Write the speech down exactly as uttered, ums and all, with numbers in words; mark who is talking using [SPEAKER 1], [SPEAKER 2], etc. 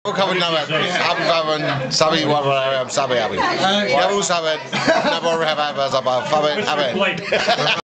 [SPEAKER 1] Covered now, happy Fabian, Sabi, whatever, Sabi, Abby. Never Sabi, never have ever, Sabi, Fabian,